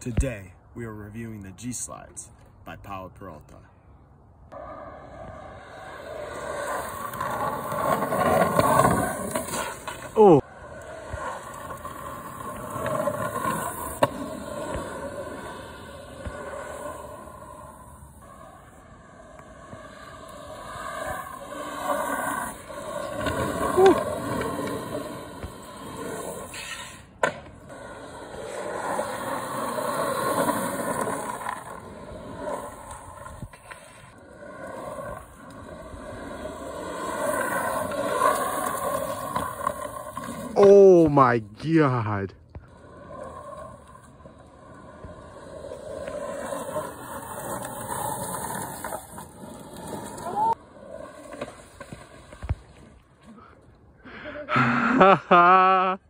Today, we are reviewing the G-Slides by Powell Peralta. Oh! Oh my God. Haha.